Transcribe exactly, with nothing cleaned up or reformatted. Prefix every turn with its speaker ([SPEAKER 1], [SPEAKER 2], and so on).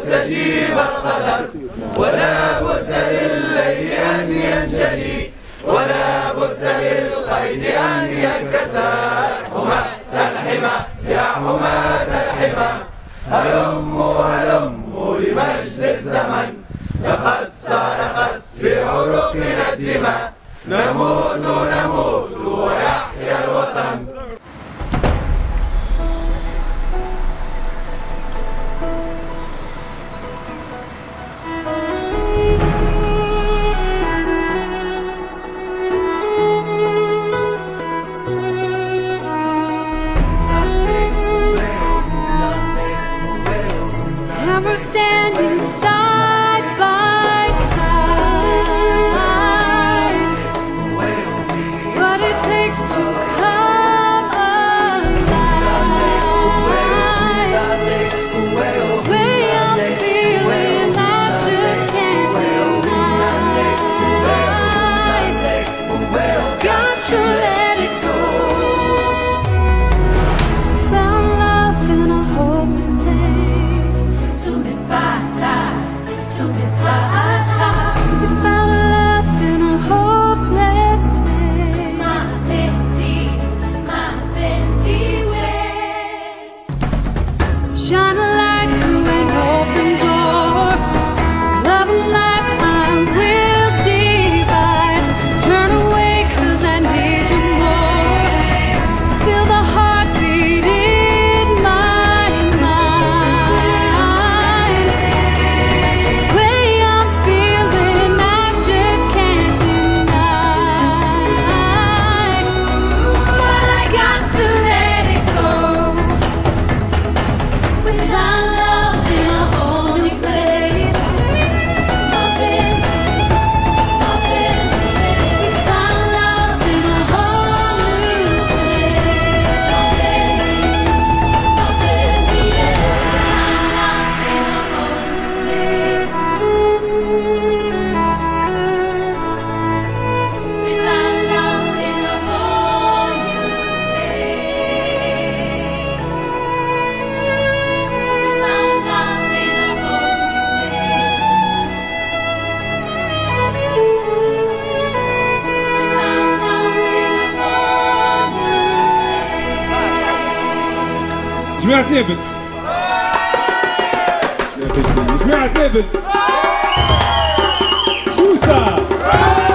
[SPEAKER 1] يستجيب القدر، ولا بد للليل أن ينجلي، ولا بد للقيد أن ينكسر. حماة الحمى يا حماة الحمى، هلموا هلموا لمجد الزمن، لقد سرقت في عروقنا الدماء، نموت نموت ويحيا الوطن.
[SPEAKER 2] And we're standing side by side. What it takes to come alive. Way I'm feeling, I just can't deny. Got to let it go. Found love in a hopeless place. To me fly, to me fly. You found love in a hopeless place. My fancy, my fancy way. Shine a light through an open door. Love and life I will divide. Turn away 'cause I need you more. Feel the heartbeat in my mind. The way I'm feeling, I just can't deny. But I got to let it go. Without love in a holy place. Without love in a holy
[SPEAKER 3] سمعت نبل سمعت نبل سوسة